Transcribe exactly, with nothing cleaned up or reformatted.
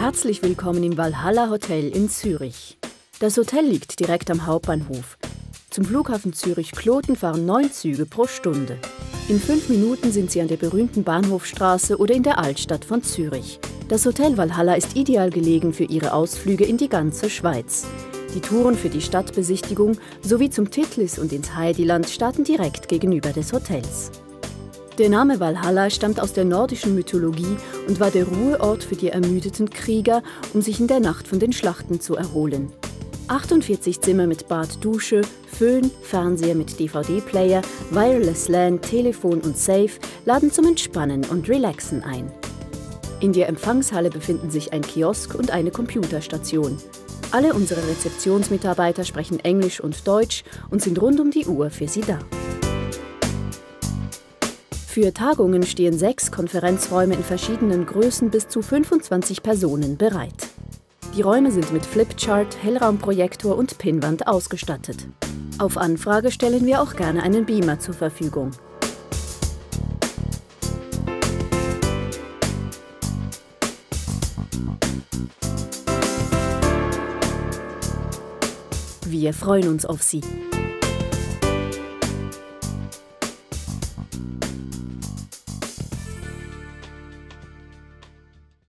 Herzlich willkommen im Valhalla Hotel in Zürich. Das Hotel liegt direkt am Hauptbahnhof. Zum Flughafen Zürich-Kloten fahren neun Züge pro Stunde. In fünf Minuten sind Sie an der berühmten Bahnhofstraße oder in der Altstadt von Zürich. Das Hotel Valhalla ist ideal gelegen für Ihre Ausflüge in die ganze Schweiz. Die Touren für die Stadtbesichtigung sowie zum Titlis und ins Heideland starten direkt gegenüber des Hotels. Der Name Valhalla stammt aus der nordischen Mythologie und war der Ruheort für die ermüdeten Krieger, um sich in der Nacht von den Schlachten zu erholen. achtundvierzig Zimmer mit Bad, Dusche, Föhn, Fernseher mit D V D-Player, Wireless LAN, Telefon und Safe laden zum Entspannen und Relaxen ein. In der Empfangshalle befinden sich ein Kiosk und eine Computerstation. Alle unsere Rezeptionsmitarbeiter sprechen Englisch und Deutsch und sind rund um die Uhr für Sie da. Für Tagungen stehen sechs Konferenzräume in verschiedenen Größen bis zu fünfundzwanzig Personen bereit. Die Räume sind mit Flipchart, Hellraumprojektor und Pinnwand ausgestattet. Auf Anfrage stellen wir auch gerne einen Beamer zur Verfügung. Wir freuen uns auf Sie.